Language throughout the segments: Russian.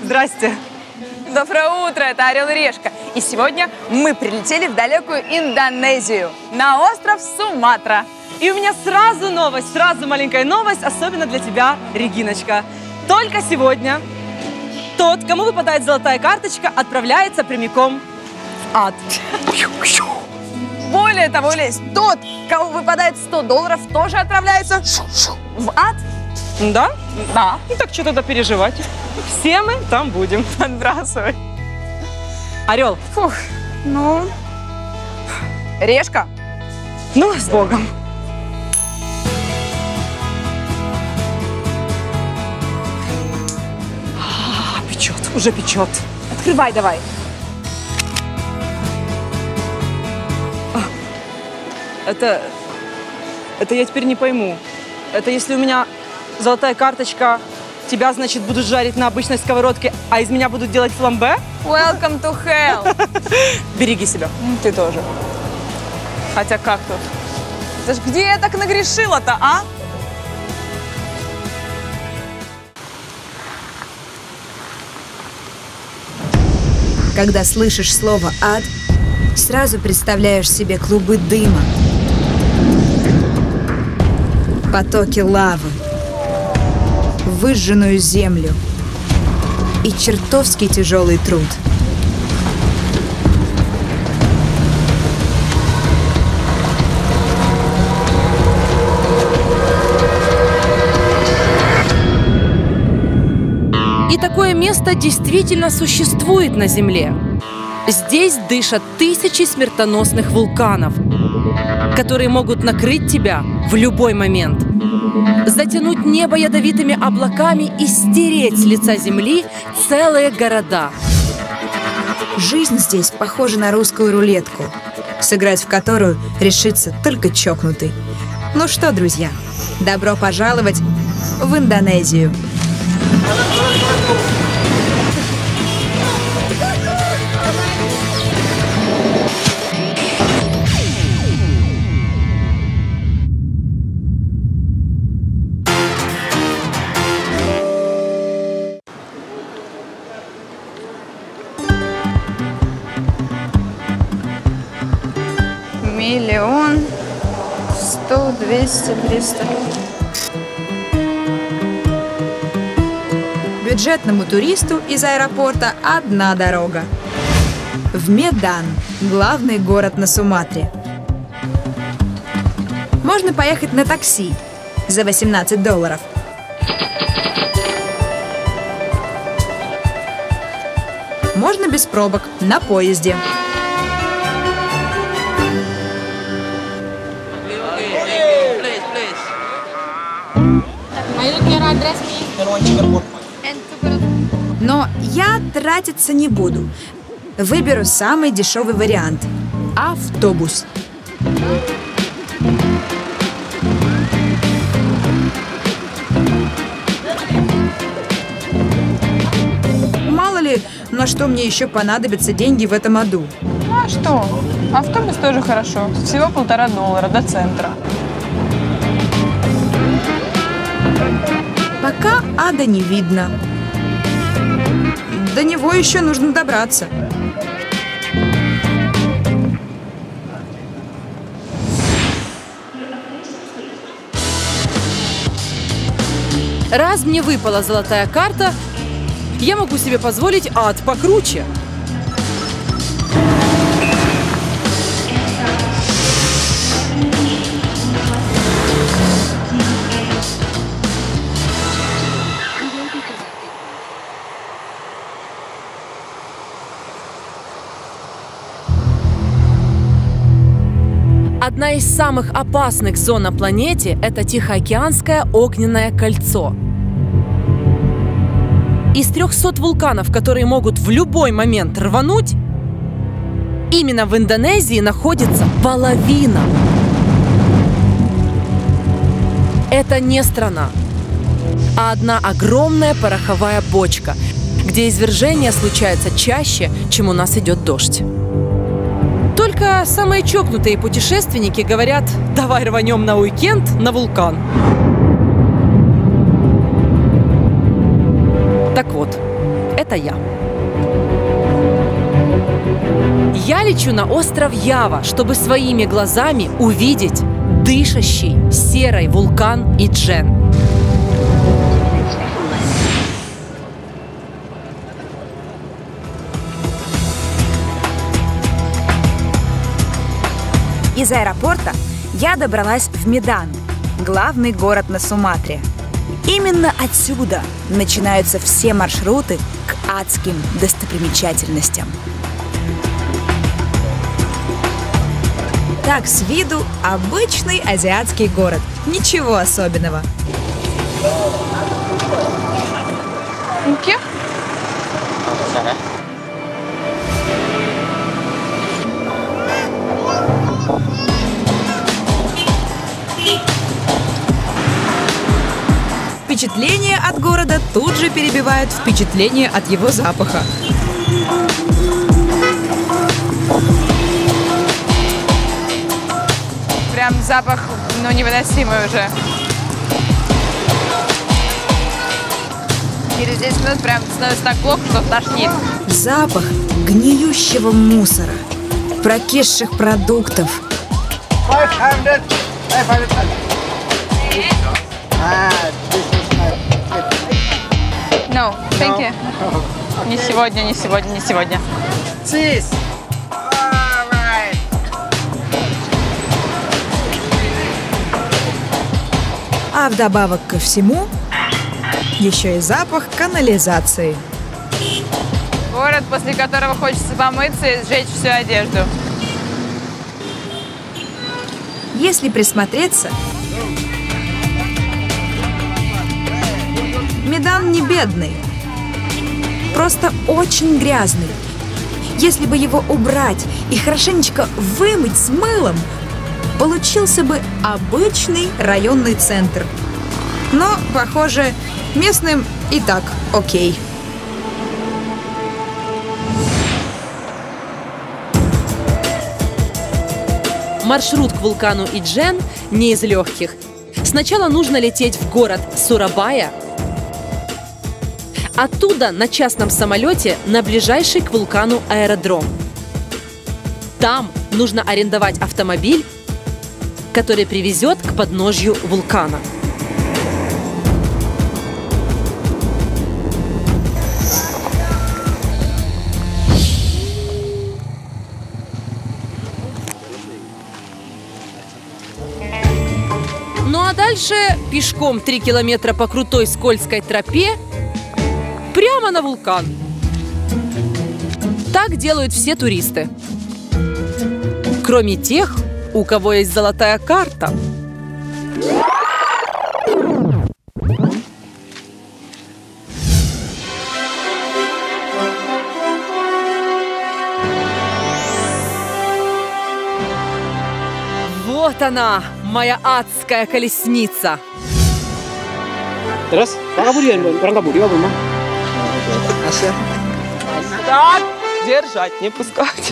Здрасте. Доброе утро, это Орел и Решка. И сегодня мы прилетели в далекую Индонезию, на остров Суматра. И у меня сразу новость, сразу маленькая новость, особенно для тебя, Региночка. Только сегодня тот, кому выпадает золотая карточка, отправляется прямиком в ад. Более того, Лесь, тот, кому выпадает $100, тоже отправляется в ад. Да? Да. Ну так что тогда переживать? Все мы там будем. Подбрасывай. Орел. Фух, ну... Решка. Ну, с Богом. Печет, уже печет. Открывай давай. Это я теперь не пойму. Это если у меня золотая карточка, тебя, значит, будут жарить на обычной сковородке, а из меня будут делать фламбе? Welcome to hell. Береги себя. Ты тоже. Хотя как тут? Это ж где я так нагрешила-то, а? Когда слышишь слово «ад», сразу представляешь себе клубы дыма, потоки лавы, выжженную землю и чертовски тяжелый труд. И такое место действительно существует на Земле. Здесь дышат тысячи смертоносных вулканов, которые могут накрыть тебя в любой момент, затянуть небо ядовитыми облаками и стереть с лица Земли целые города. Жизнь здесь похожа на русскую рулетку, сыграть в которую решится только чокнутый. Ну что, друзья, добро пожаловать в Индонезию. Миллион, 100, 200, 300. Бюджетному туристу из аэропорта одна дорога. В Медан, главный город на Суматре. Можно поехать на такси за $18. Можно без пробок на поезде. Но я тратиться не буду. Выберу самый дешевый вариант – автобус. Мало ли, на что мне еще понадобятся деньги в этом аду. Ну а что? Автобус тоже хорошо. Всего $1,5 до центра. Пока ада не видно. До него еще нужно добраться. Раз мне выпала золотая карта, я могу себе позволить ад покруче. Одна из самых опасных зон на планете – это Тихоокеанское огненное кольцо. Из 300 вулканов, которые могут в любой момент рвануть, именно в Индонезии находится половина. Это не страна, а одна огромная пороховая бочка, где извержения случаются чаще, чем у нас идет дождь. Только самые чокнутые путешественники говорят: давай рванем на уикенд на вулкан. Так вот, это я. Я лечу на остров Ява, чтобы своими глазами увидеть дышащий серой вулкан Иджен. Из аэропорта я добралась в Медан, главный город на Суматре. Именно отсюда начинаются все маршруты к адским достопримечательностям. Так, с виду обычный азиатский город. Ничего особенного. Впечатление от города тут же перебивает впечатление от его запаха. Прям запах, ну, невыносимый уже. Через 10 минут прям становится так плохо, что тошнит. Запах гниющего мусора, прокисших продуктов. 500. No, thank you. Не сегодня, не сегодня, не сегодня. Cheese. All right. А вдобавок ко всему, еще и запах канализации. Город, после которого хочется помыться и сжечь всю одежду. Если присмотреться, Медан не бедный, просто очень грязный. Если бы его убрать и хорошенечко вымыть с мылом, получился бы обычный районный центр. Но, похоже, местным и так окей. Маршрут к вулкану Иджен не из легких. Сначала нужно лететь в город Сурабая, оттуда на частном самолете на ближайший к вулкану аэродром. Там нужно арендовать автомобиль, который привезет к подножью вулкана. Ну а дальше пешком 3 километра по крутой скользкой тропе прямо на вулкан. Так делают все туристы. Кроме тех, у кого есть золотая карта. Вот она, моя адская колесница. Terus, orang kabur, dia belum. Так, держать, не пускать.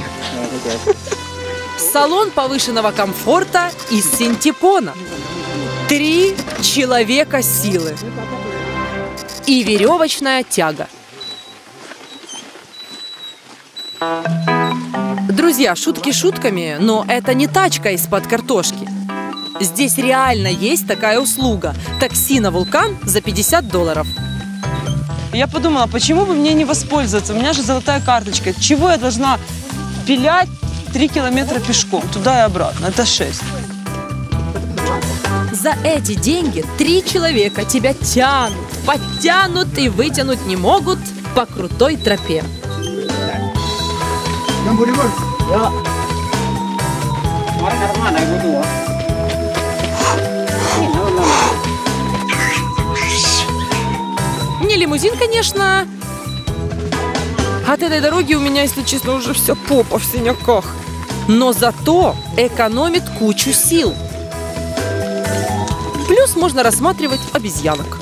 Салон повышенного комфорта из синтепона. 3 человека силы. И веревочная тяга. Друзья, шутки шутками, но это не тачка из-под картошки. Здесь реально есть такая услуга. Такси на вулкан за $50. Я подумала, почему бы мне не воспользоваться? У меня же золотая карточка. Чего я должна пилять 3 километра пешком? Туда и обратно. Это 6. За эти деньги 3 человека тебя тянут, подтянут и вытянуть не могут по крутой тропе. Ya. Orang dari mana ibu tua? Не лимузин, конечно. От этой дороги у меня, если честно, уже вся попа в синяках. Но зато экономит кучу сил. Плюс можно рассматривать обезьянок.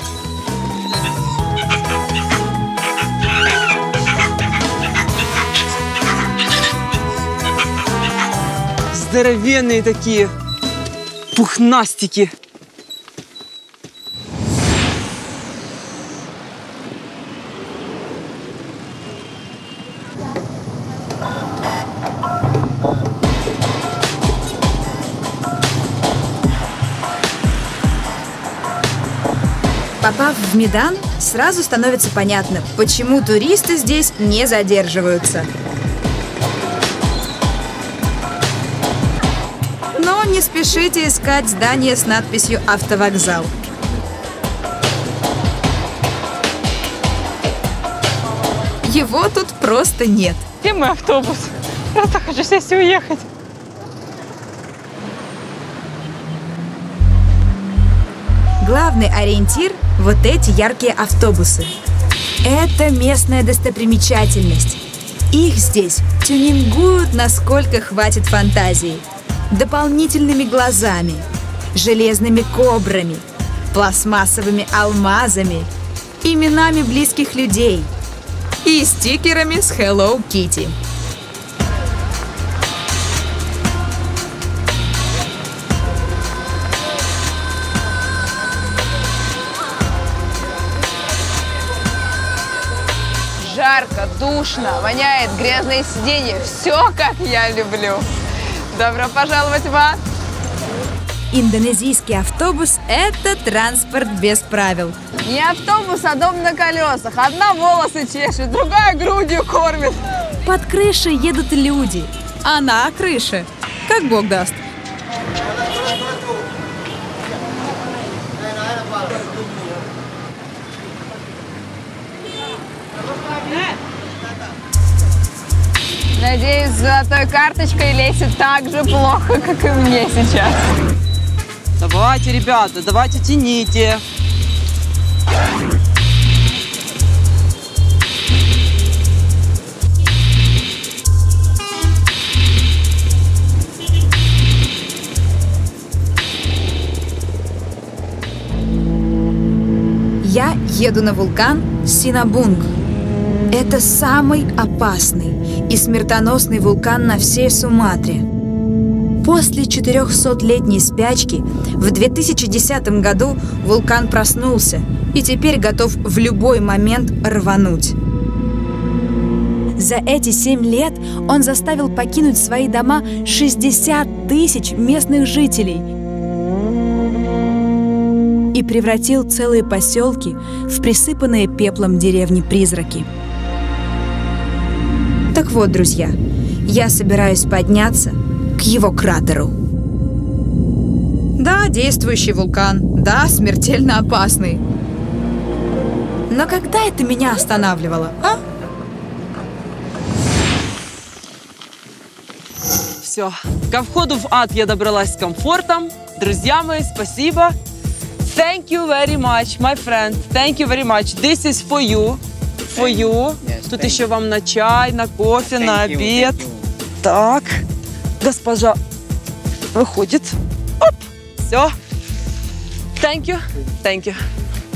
Здоровенные такие пухнастики. Попав в Медан, сразу становится понятно, почему туристы здесь не задерживаются. Но не спешите искать здание с надписью «Автовокзал». Его тут просто нет. Где мой автобус? Просто хочу сесть и уехать. Главный ориентир – вот эти яркие автобусы. Это местная достопримечательность. Их здесь тюнингуют, насколько хватит фантазии. Дополнительными глазами, железными кобрами, пластмассовыми алмазами, именами близких людей и стикерами с Hello Kitty. Жарко, душно, воняет, грязные сиденья. Все, как я люблю. Добро пожаловать в ад. Индонезийский автобус – это транспорт без правил. Не автобус, а дом на колесах. Одна волосы чешет, другая грудью кормит. Под крышей едут люди, а на крыше – как Бог даст. Надеюсь, с золотой карточкой Лесе так же плохо, как и мне сейчас. Давайте, ребята, давайте тяните. Я еду на вулкан Синабунг. Это самый опасный и смертоносный вулкан на всей Суматре. После 400-летней спячки в 2010 году вулкан проснулся и теперь готов в любой момент рвануть. За эти 7 лет он заставил покинуть свои дома 60 тысяч местных жителей и превратил целые поселки в присыпанные пеплом деревни-призраки. Так вот, друзья, я собираюсь подняться к его кратеру. Да, действующий вулкан, да, смертельно опасный. Но когда это меня останавливало, а? Все, ко входу в ад я добралась с комфортом. Друзья мои, спасибо. Thank you very much, my friend. Thank you very much. This is for you. For you. Yes, Тут thank еще вам на чай, на кофе, на Thank you, обед. thank you. Так, госпожа выходит. Оп, все. Thank you. Thank you.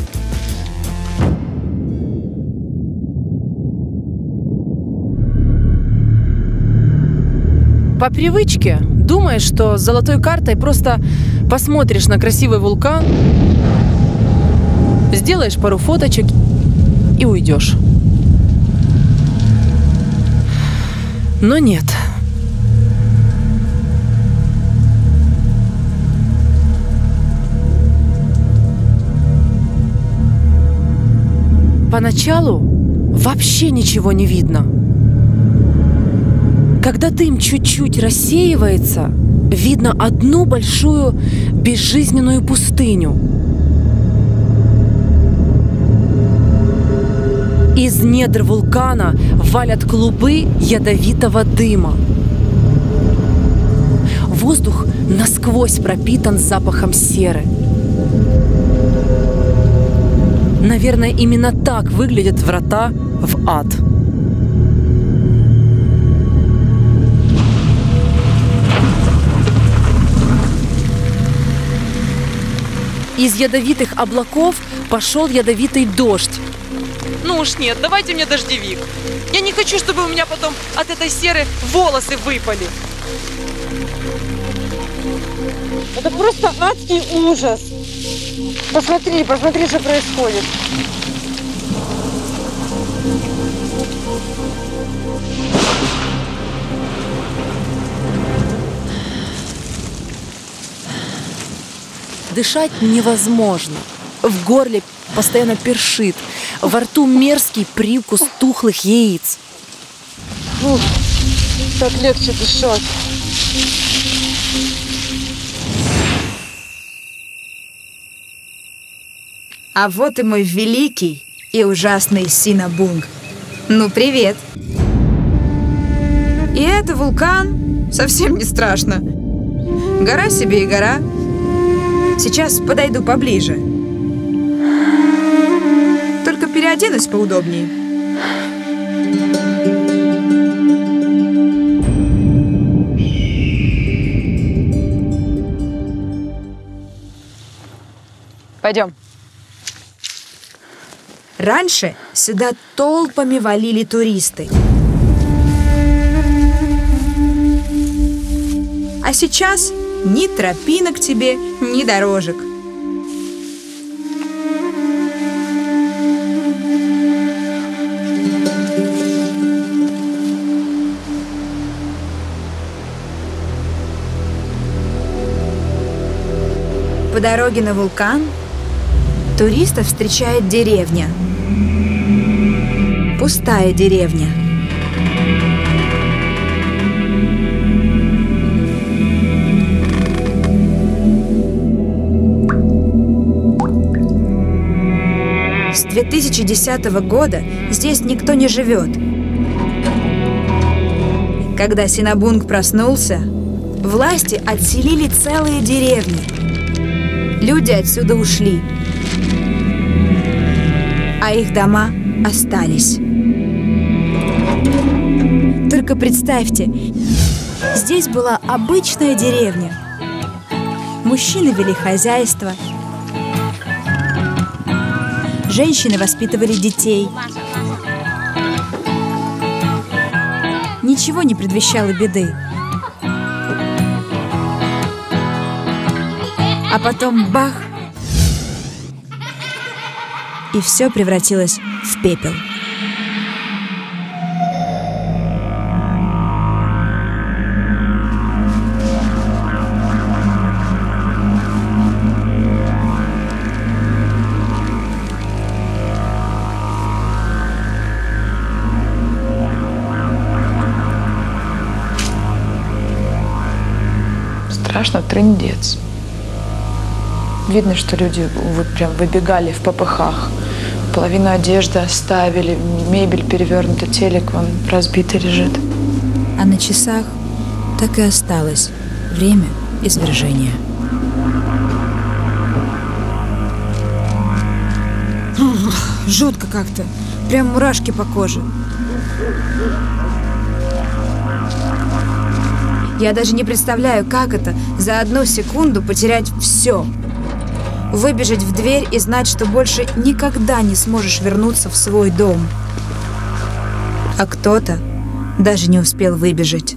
По привычке думаешь, что с золотой картой просто посмотришь на красивый вулкан, сделаешь пару фоточек и уйдешь. Но нет. Поначалу вообще ничего не видно. Когда дым чуть-чуть рассеивается, видно одну большую безжизненную пустыню. Из недр вулкана валят клубы ядовитого дыма. Воздух насквозь пропитан запахом серы. Наверное, именно так выглядят врата в ад. Из ядовитых облаков пошел ядовитый дождь. Ну уж нет, давайте мне дождевик. Я не хочу, чтобы у меня потом от этой серы волосы выпали. Это просто адский ужас. Посмотри, посмотри, что происходит. Дышать невозможно. В горле постоянно першит. Во рту мерзкий привкус тухлых яиц. Фух, так легче дышать. А вот и мой великий и ужасный Синабунг. Ну, привет. И это вулкан. Совсем не страшно. Гора себе и гора. Сейчас подойду поближе. Только переоденусь поудобнее. Пойдем. Раньше сюда толпами валили туристы. А сейчас ни тропинок тебе, ни дорожек. По дороге на вулкан туристов встречает деревня. Пустая деревня. С 2010 года здесь никто не живет. Когда Синабунг проснулся, власти отселили целые деревни. Люди отсюда ушли, а их дома остались. Только представьте, здесь была обычная деревня. Мужчины вели хозяйство, женщины воспитывали детей. Ничего не предвещало беды. А потом бах! И все превратилось в пепел. Страшно, трындец. Видно, что люди прям выбегали в попыхах. Половину одежды оставили, мебель перевернута, телек вон разбитый лежит. А на часах так и осталось время извержения. Жутко как-то. Прям мурашки по коже. Я даже не представляю, как это за одну секунду потерять все. Выбежать в дверь и знать, что больше никогда не сможешь вернуться в свой дом. А кто-то даже не успел выбежать.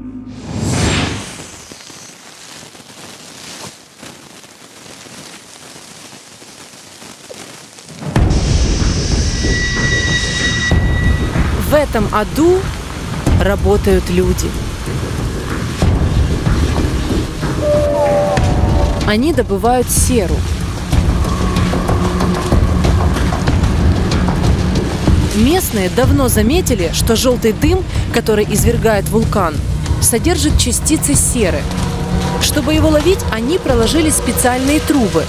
В этом аду работают люди. Они добывают серу. Местные давно заметили, что желтый дым, который извергает вулкан, содержит частицы серы. Чтобы его ловить, они проложили специальные трубы.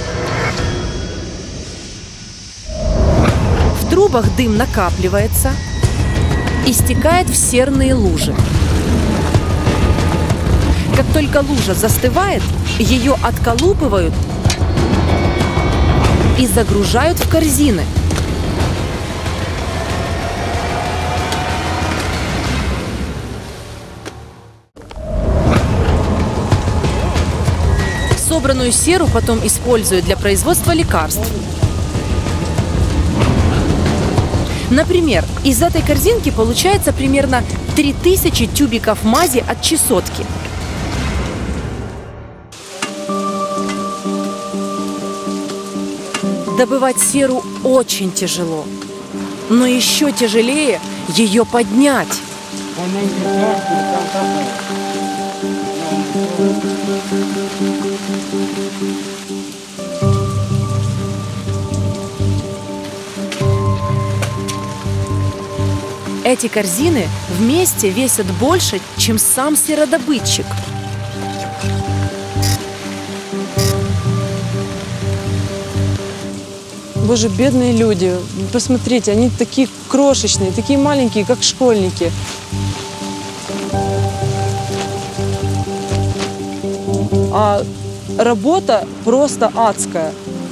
В трубах дым накапливается и стекает в серные лужи. Как только лужа застывает, ее отколупывают и загружают в корзины. Собранную серу потом используют для производства лекарств. Например, из этой корзинки получается примерно 3000 тюбиков мази от чесотки. Добывать серу очень тяжело, но еще тяжелее ее поднять. Эти корзины вместе весят больше, чем сам серодобытчик. Боже, бедные люди. Посмотрите, они такие крошечные, такие маленькие, как школьники. А работа просто адская.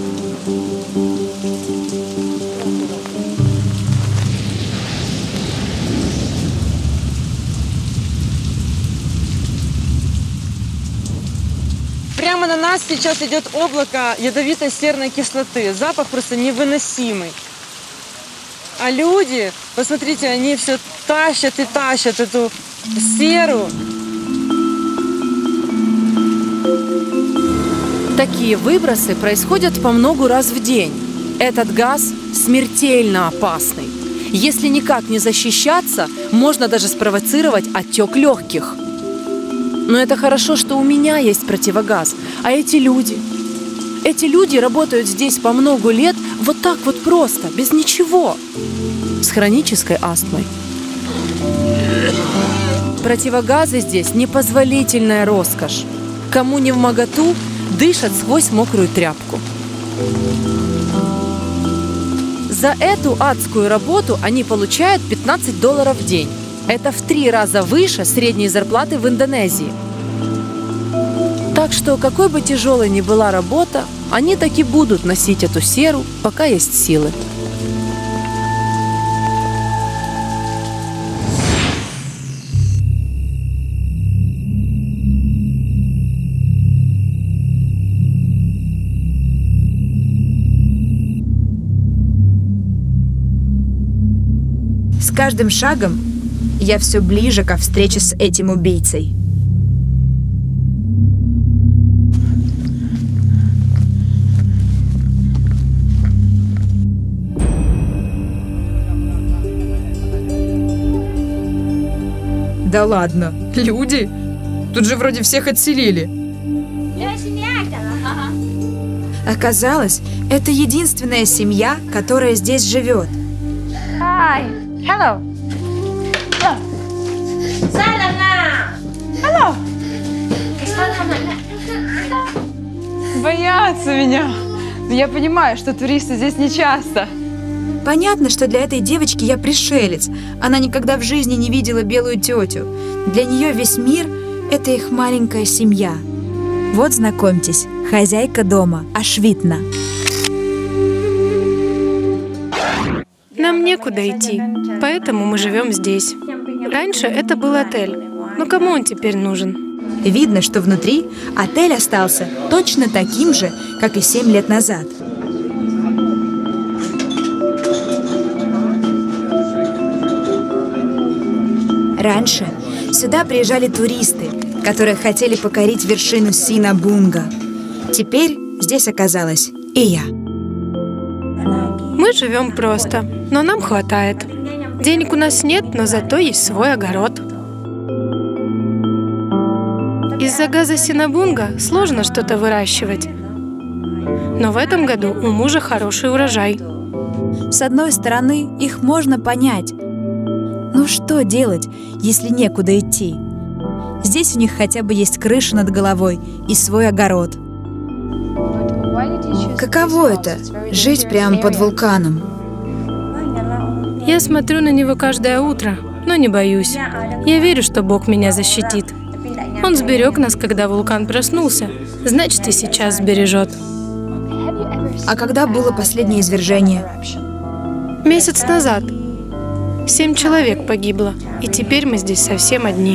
Прямо на нас сейчас идет облако ядовитой серной кислоты. Запах просто невыносимый. А люди, посмотрите, они все тащат и тащат эту серу. Такие выбросы происходят по многу раз в день. Этот газ смертельно опасный. Если никак не защищаться, можно даже спровоцировать отек легких. Но это хорошо, что у меня есть противогаз. А эти люди работают здесь по много лет вот так вот просто, без ничего. С хронической астмой. Противогазы здесь непозволительная роскошь. Кому не вмоготу, дышат сквозь мокрую тряпку. За эту адскую работу они получают $15 в день. Это в 3 раза выше средней зарплаты в Индонезии. Так что, какой бы тяжелой ни была работа, они так и будут носить эту серу, пока есть силы. С каждым шагом я все ближе ко встрече с этим убийцей. Да ладно, люди? Тут же вроде всех отселили. Оказалось, это единственная семья, которая здесь живет. Hello. Hello. Боятся меня. Но я понимаю, что туристы здесь не часто. Понятно, что для этой девочки я пришелец. Она никогда в жизни не видела белую тетю. Для нее весь мир – это их маленькая семья. Вот, знакомьтесь, хозяйка дома, Ашвитна. Нам некуда идти, поэтому мы живем здесь. Раньше это был отель, но кому он теперь нужен? Видно, что внутри отель остался точно таким же, как и 7 лет назад. Раньше сюда приезжали туристы, которые хотели покорить вершину Синабунга. Теперь здесь оказалась и я. Мы живем просто, но нам хватает. Денег у нас нет, но зато есть свой огород. Из-за газа Синабунга сложно что-то выращивать. Но в этом году у мужа хороший урожай. С одной стороны, их можно понять. Ну что делать, если некуда идти? Здесь у них хотя бы есть крыша над головой и свой огород. Каково это – жить прямо под вулканом? Я смотрю на него каждое утро, но не боюсь. Я верю, что Бог меня защитит. Он сберег нас, когда вулкан проснулся. Значит, и сейчас сбережет. А когда было последнее извержение? Месяц назад. 7 человек погибло, и теперь мы здесь совсем одни.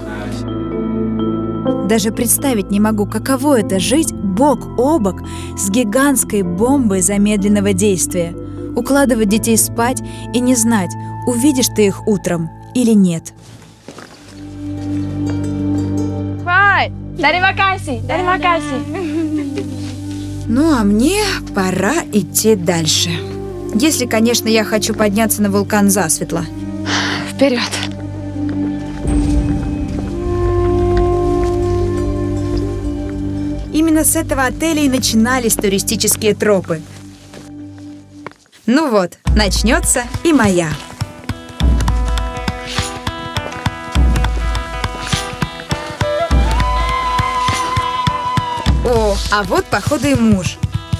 Даже представить не могу, каково это – жить бок о бок с гигантской бомбой замедленного действия, укладывать детей спать и не знать, увидишь ты их утром или нет. Ну а мне пора идти дальше. Если, конечно, я хочу подняться на вулкан засветло. Вперед! Именно с этого отеля и начинались туристические тропы. Ну вот, начнется и моя. О, а вот, походу, и муж.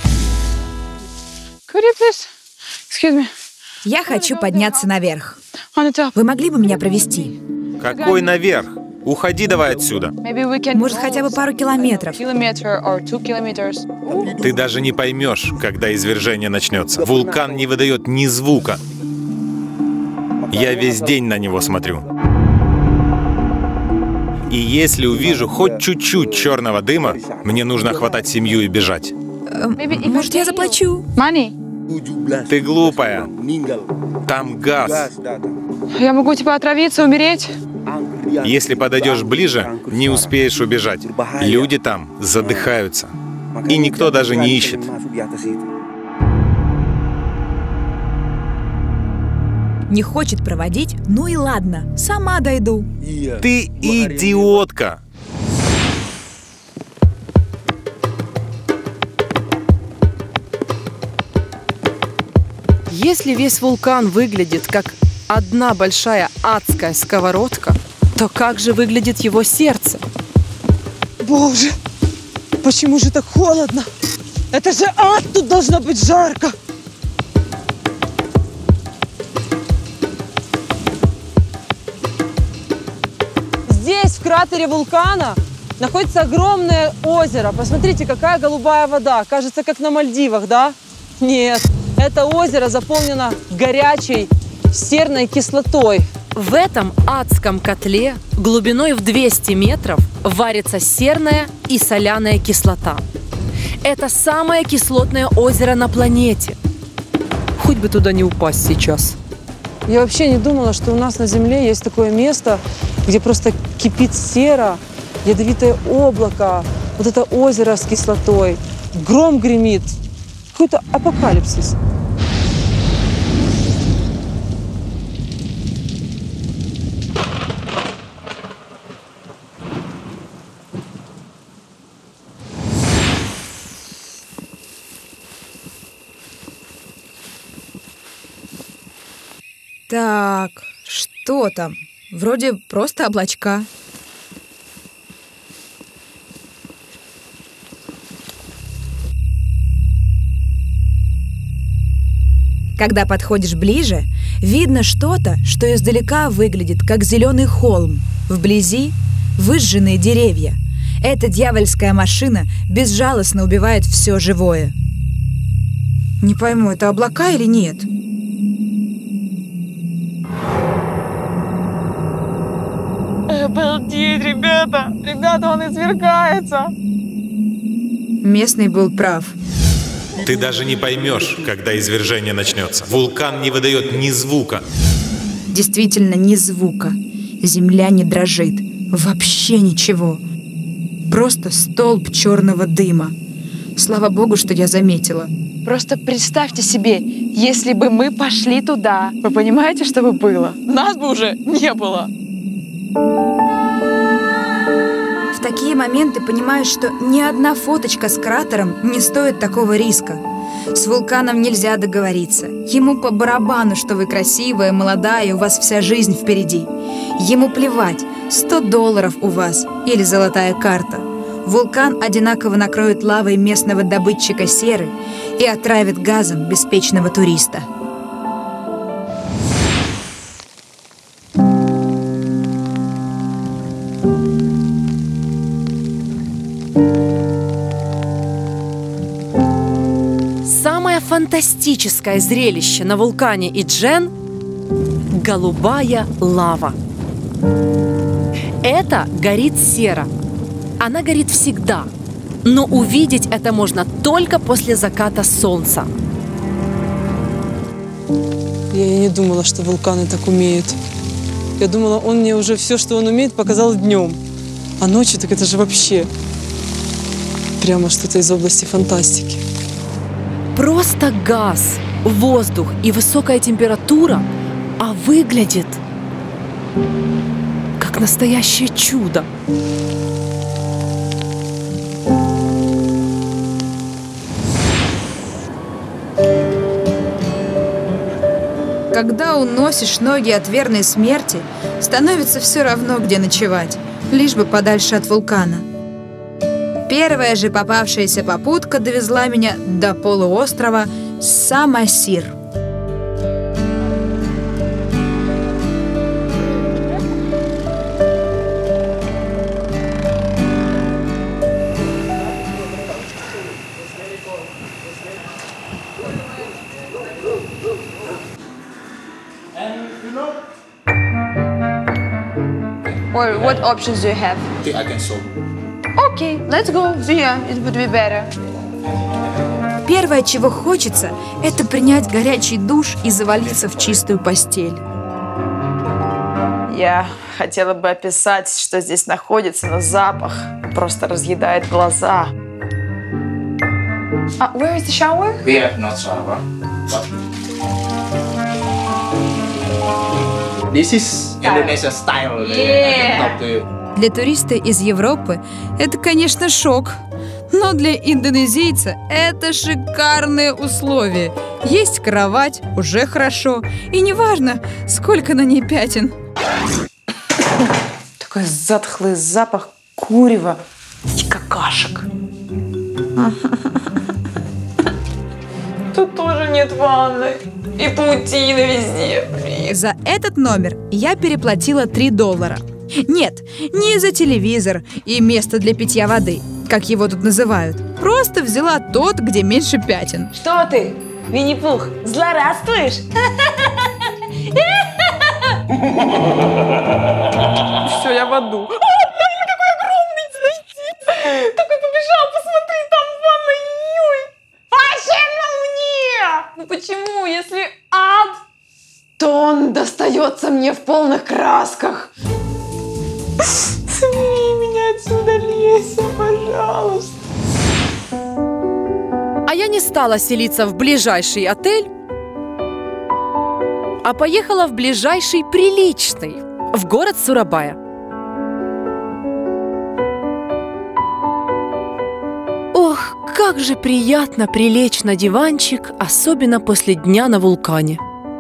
Could you please? Excuse me. Я хочу подняться наверх. On the top. Вы могли бы меня провести? Какой наверх? Уходи давай отсюда. Maybe we can Может, хотя бы пару километров. kilometer or 2 kilometers. Ты даже не поймешь, когда извержение начнется. Вулкан не выдает ни звука. Я весь день на него смотрю. И если увижу хоть чуть-чуть черного дыма, мне нужно хватать семью и бежать. Может, я заплачу? Money. Ты глупая. Там газ. Я могу типа отравиться, умереть. Если подойдешь ближе, не успеешь убежать. Люди там задыхаются. И никто даже не ищет. Не хочет проводить? Ну и ладно, сама дойду. Ты идиотка. Если весь вулкан выглядит как одна большая адская сковородка, то как же выглядит его сердце? Боже, почему же так холодно? Это же ад, тут должно быть жарко. Здесь, в кратере вулкана, находится огромное озеро. Посмотрите, какая голубая вода. Кажется, как на Мальдивах, да? Нет, это озеро заполнено горячей серной кислотой. В этом адском котле глубиной в 200 метров варится серная и соляная кислота. Это самое кислотное озеро на планете. Хоть бы туда не упасть сейчас. Я вообще не думала, что у нас на Земле есть такое место, где просто кипит сера, ядовитое облако, вот это озеро с кислотой, гром гремит. Какой-то апокалипсис. Так, что там? Вроде просто облачка. Когда подходишь ближе, видно что-то, что издалека выглядит как зеленый холм. Вблизи — выжженные деревья. Эта дьявольская машина безжалостно убивает все живое. Не пойму, это облака или нет? Обалдеть, ребята! Ребята, он извергается! Местный был прав. Ты даже не поймешь, когда извержение начнется. Вулкан не выдает ни звука. Действительно, ни звука. Земля не дрожит. Вообще ничего. Просто столб черного дыма. Слава богу, что я заметила. Просто представьте себе, если бы мы пошли туда, вы понимаете, что бы было? Нас бы уже не было. В такие моменты понимаешь, что ни одна фоточка с кратером не стоит такого риска. С вулканом нельзя договориться. Ему по барабану, что вы красивая, молодая, и у вас вся жизнь впереди. Ему плевать, $100 у вас или золотая карта. Вулкан одинаково накроет лавой местного добытчика серы и отравит газом беспечного туриста. Самое фантастическое зрелище на вулкане Иджен – голубая лава. Это горит сера. Она горит всегда, но увидеть это можно только после заката солнца. Я и не думала, что вулканы так умеют. Я думала, он мне уже все, что он умеет, показал днем. А ночью так это же вообще прямо что-то из области фантастики. Просто газ, воздух и высокая температура, а выглядит как настоящее чудо. Когда уносишь ноги от верной смерти, становится все равно, где ночевать, лишь бы подальше от вулкана. Первая же попавшаяся попутка довезла меня до полуострова Самосир. Or what options do you have? I can solve. Okay, let's go. Yeah, it would be better. Первое, чего хочется, это принять горячий душ и завалиться в чистую постель. Я хотела бы описать, что здесь находится, но запах просто разъедает глаза. Where is the shower? We have no shower. This is Indonesian style. Для туриста из Европы это, конечно, шок. Но для индонезийца это шикарные условия. Есть кровать, уже хорошо. И неважно, сколько на ней пятен. Такой затхлый запах курева и какашек. Тут тоже нет ванны. И паутина везде. За этот номер я переплатила $3. Нет, не за телевизор и место для питья воды, как его тут называют. Просто взяла тот, где меньше пятен. Что ты, Винни-Пух, злорадствуешь? Все, я в аду. Какой огромный, знаете? Такой побежал, посмотри, там ванна. Зачем он мне? Ну почему, если ад, то он достается мне в полных красках. Смей меня отсюда, Леся, пожалуйста. А я не стала селиться в ближайший отель, а поехала в ближайший приличный, в город Сурабая. Ох, как же приятно прилечь на диванчик, особенно после дня на вулкане.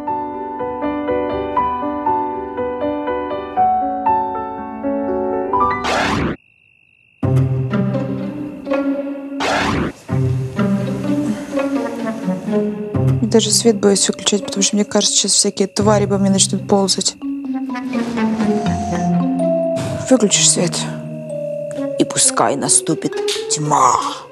Даже свет боюсь выключать, потому что мне кажется, сейчас всякие твари по мне начнут ползать. Выключишь свет, и пускай наступит тьма.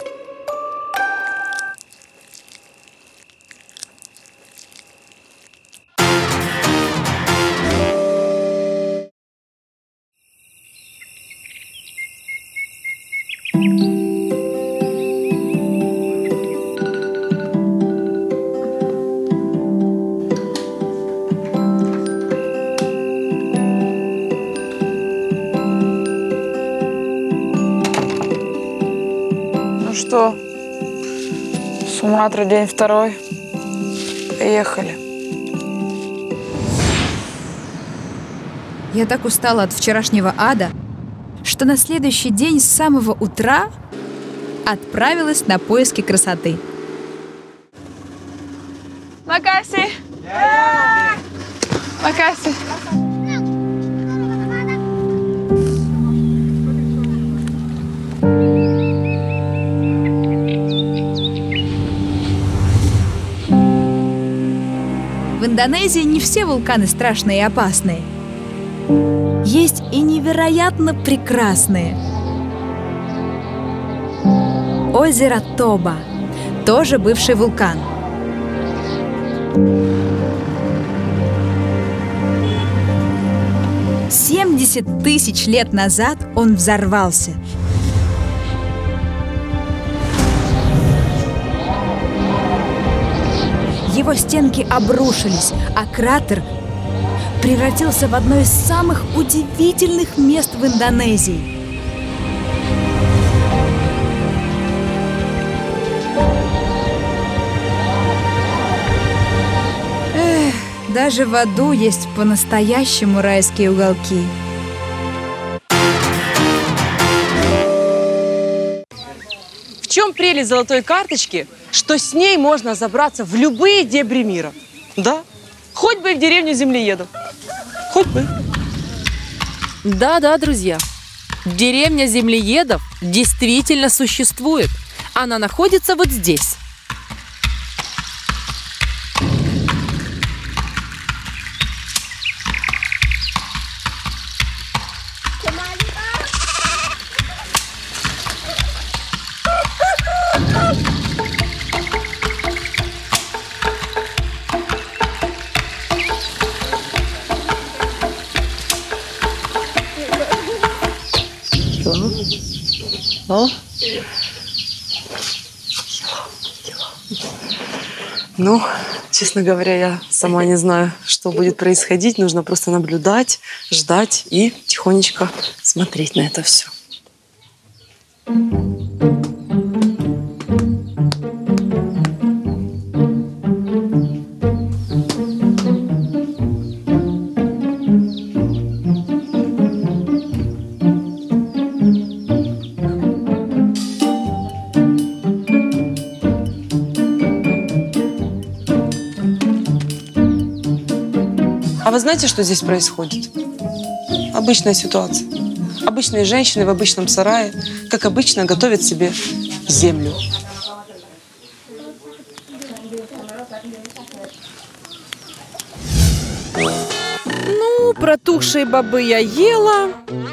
Что? Суматра, день второй. Поехали. Я так устала от вчерашнего ада, что на следующий день с самого утра отправилась на поиски красоты. Макаси! Макаси! В Индонезии не все вулканы страшные и опасные. Есть и невероятно прекрасные. Озеро Тоба, тоже бывший вулкан. «70 тысяч лет назад он взорвался. Его стенки обрушились, а кратер превратился в одно из самых удивительных мест в Индонезии. Эх, даже в аду есть по-настоящему райские уголки. В чем прелесть золотой карточки, что с ней можно забраться в любые дебри мира? Да? Хоть бы и в деревню землеедов. Хоть бы. Да-да, друзья. Деревня землеедов действительно существует. Она находится вот здесь. Ну, честно говоря, я сама не знаю, что будет происходить. Нужно просто наблюдать, ждать и тихонечко смотреть на это все. А вы знаете, что здесь происходит? Обычная ситуация. Обычные женщины в обычном сарае, как обычно, готовят себе землю. Ну, протухшие бобы я ела.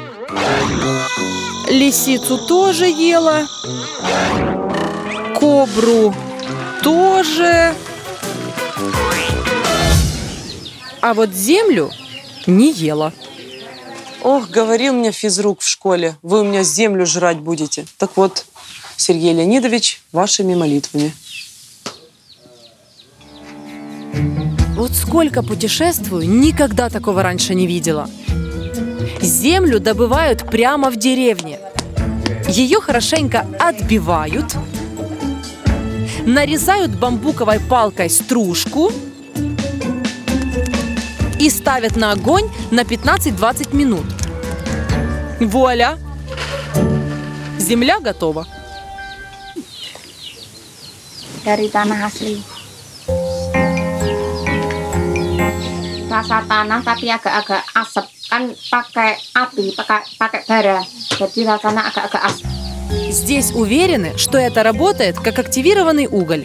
Лисицу тоже ела. Кобру тоже. А вот землю не ела. Ох, говорил мне физрук в школе, вы у меня землю жрать будете. Так вот, Сергей Леонидович, вашими молитвами. Вот сколько путешествую, никогда такого раньше не видела. Землю добывают прямо в деревне. Ее хорошенько отбивают, нарезают бамбуковой палкой стружку и ставят на огонь на 15-20 минут. Вуаля! Земля готова. Dari tanah asli. Rasa tanah tapi agak-agak asap. Kan pakai api, pakai bara. Jadi rasanya agak-agak asap. Здесь уверены, что это работает как активированный уголь.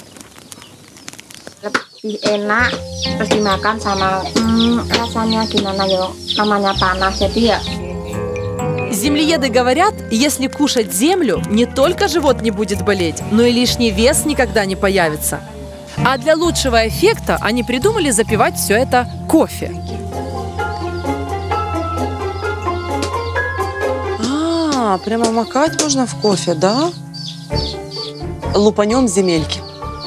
Lebih enak terus dimakan sama rasanya gimana ya, namanya tanah. Jadi ya. Землееды говорят, если кушать землю, не только живот не будет болеть, но и лишний вес никогда не появится. А для лучшего эффекта они придумали запивать все это кофе. А, прямо макать можно в кофе, да? Лупанем земельки.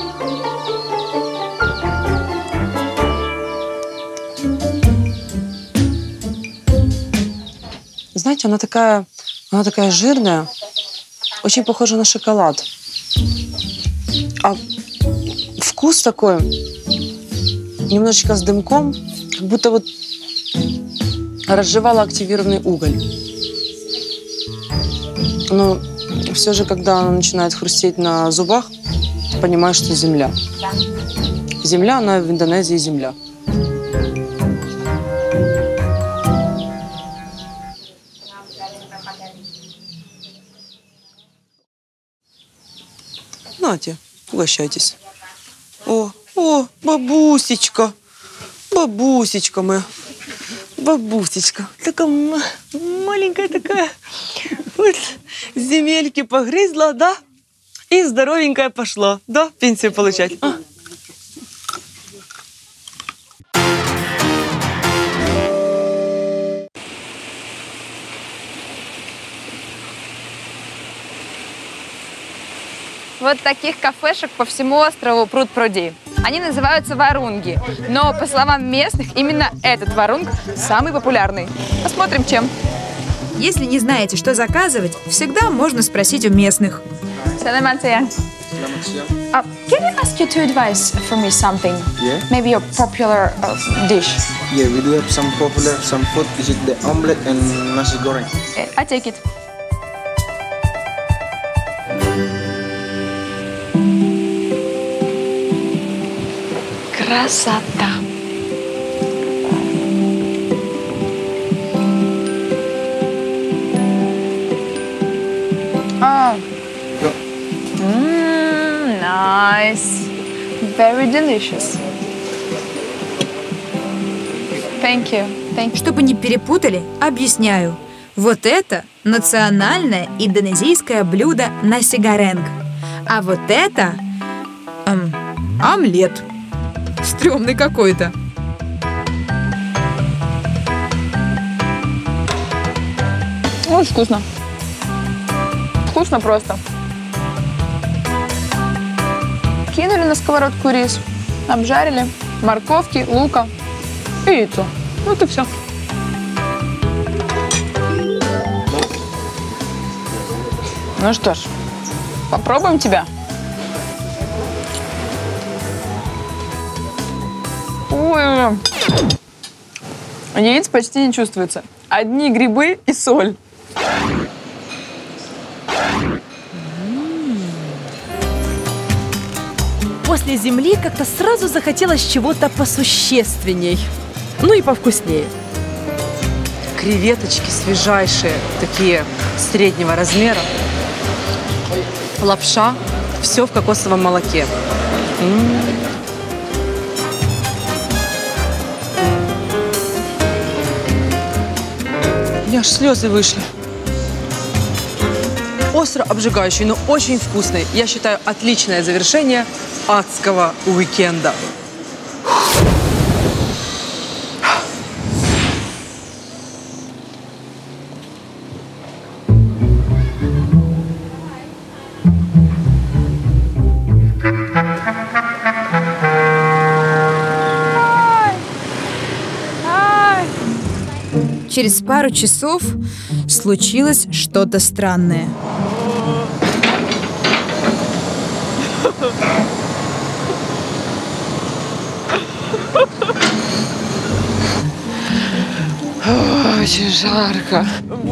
Знаете, она такая жирная, очень похожа на шоколад. А вкус такой, немножечко с дымком, как будто вот разжевала активированный уголь. Но все же, когда она начинает хрустеть на зубах, понимаешь, что земля. Земля, она в Индонезии земля. Нате, угощайтесь. О, бабусечка, бабусечка моя, бабусечка. Такая маленькая такая. Вот, земельки погрызла, да? И здоровенькая пошла, да, пенсию получать. А? Вот таких кафешек по всему острову пруд-пруди. Они называются варунги, но, по словам местных, именно этот варунг самый популярный. Посмотрим, чем. Если не знаете, что заказывать, всегда можно спросить у местных. Can I ask you to advise for me something? Yeah. Maybe a popular dish. Yeah, we do have some popular, some food. Is it the omelette and nasi goreng? I take it. Красота! nice. Very delicious. Thank you. Thank you. Чтобы не перепутали, объясняю. Вот это национальное индонезийское блюдо наси горенг. А вот это омлет. Стрёмный какой-то. Очень вкусно. Вкусно просто. Кинули на сковородку рис, обжарили, морковки, лука и яйцо. Вот и все. Ну что ж, попробуем тебя. Ой, яиц почти не чувствуется. Одни грибы и соль. После земли как-то сразу захотелось чего-то посущественней. Ну и повкуснее. Креветочки свежайшие, такие среднего размера. Лапша, все в кокосовом молоке. У меня аж слезы вышли. Остро обжигающий, но очень вкусный. Я считаю, отличное завершение адского уикенда. Через пару часов случилось что-то странное. Очень жарко.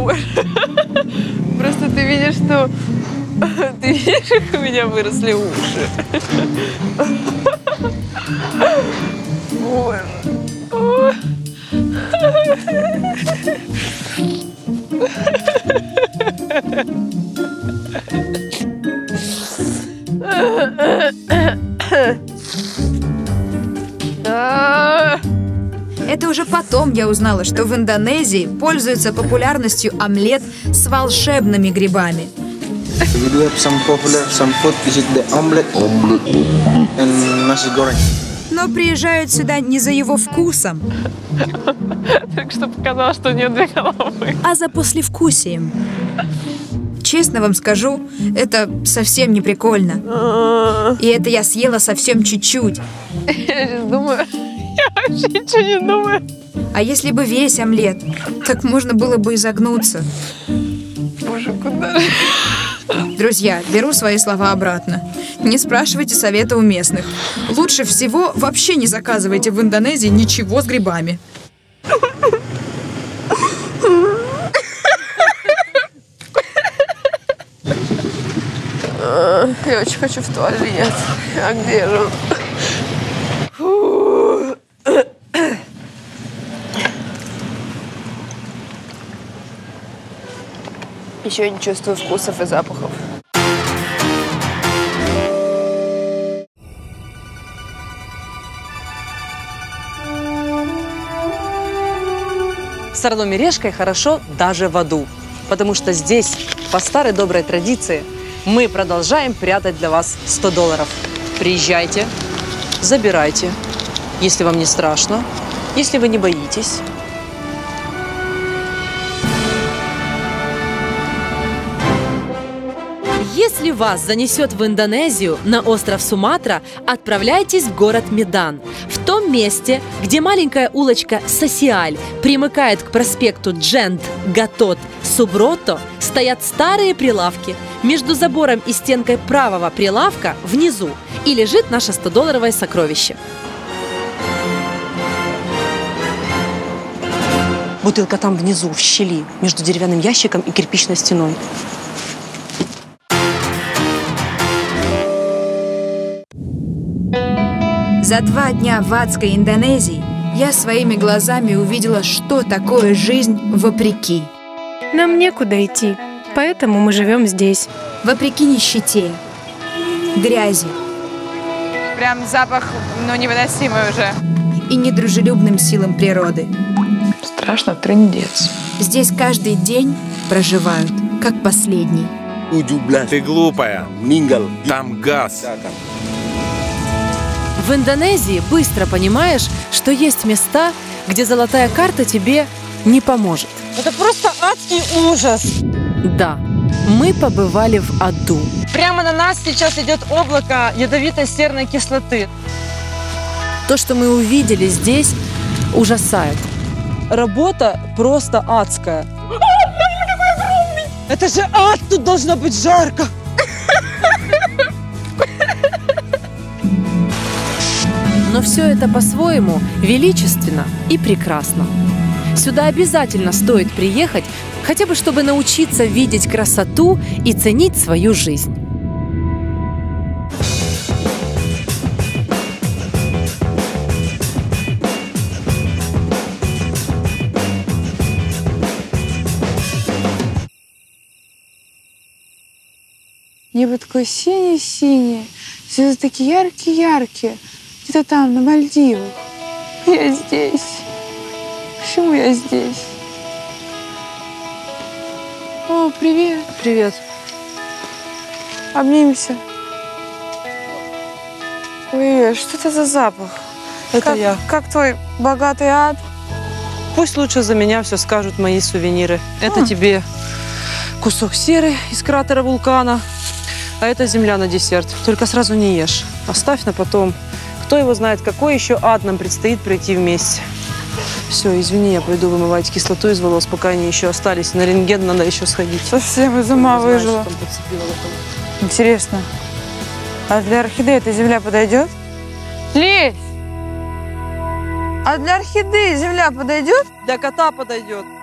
Просто ты видишь, что... Ты видишь, как у меня выросли уши? Это уже потом я узнала, что в Индонезии пользуется популярностью омлет с волшебными грибами. We do have some popular, some food, is it the omelette and nasi goreng. Но приезжают сюда не за его вкусом, Так что показала, что у нее две головы. а за послевкусием. Честно вам скажу, это совсем не прикольно. И это я съела совсем чуть-чуть. Я сейчас думаю, я вообще ничего не думаю. А если бы весь омлет, так можно было бы изогнуться. Боже, куда же? Друзья, беру свои слова обратно. Не спрашивайте совета у местных. Лучше всего вообще не заказывайте в Индонезии ничего с грибами. Я очень хочу в туалет. А где же он? Еще не чувствую вкусов и запахов. С орлом и решкой хорошо даже в аду, потому что здесь, по старой доброй традиции, мы продолжаем прятать для вас $100. Приезжайте, забирайте, если вам не страшно, если вы не боитесь. Если вас занесет в Индонезию, на остров Суматра, отправляйтесь в город Медан. В том месте, где маленькая улочка Сосиаль примыкает к проспекту Джент Гатот Суброто, стоят старые прилавки. Между забором и стенкой правого прилавка внизу и лежит наше $100 сокровище. Бутылка там внизу, в щели, между деревянным ящиком и кирпичной стеной. За 2 дня в адской Индонезии я своими глазами увидела, что такое жизнь вопреки. Нам некуда идти, поэтому мы живем здесь. Вопреки нищете, грязи, прям запах, ну, невыносимый уже. И недружелюбным силам природы. Страшно трындец. Здесь каждый день проживают, как последний. Ты глупая. Там газ. В Индонезии быстро понимаешь, что есть места, где золотая карта тебе не поможет. Это просто адский ужас. Да, мы побывали в аду. Прямо на нас сейчас идет облако ядовитой серной кислоты. То, что мы увидели здесь, ужасает. Работа просто адская. Это же ад, тут должно быть жарко. Но все это по-своему величественно и прекрасно. Сюда обязательно стоит приехать, хотя бы чтобы научиться видеть красоту и ценить свою жизнь. Небо такое синее-синее, звезды такие яркие-яркие. Где-то там, на Мальдивах. Я здесь. Почему я здесь? О, привет. Привет. Обнимемся. Ой, что это за запах? Это я. Как твой богатый ад? Пусть лучше за меня все скажут мои сувениры. Это тебе кусок серы из кратера вулкана, а это земля на десерт. Только сразу не ешь. Оставь на потом. Кто его знает, какой еще ад нам предстоит пройти вместе. Все, извини, я пойду вымывать кислоту из волос, пока они еще остались. На рентген надо еще сходить. Совсем из ума выжила. Интересно, а для орхидеи эта земля подойдет? Лесь! А для орхидеи земля подойдет? Для кота подойдет.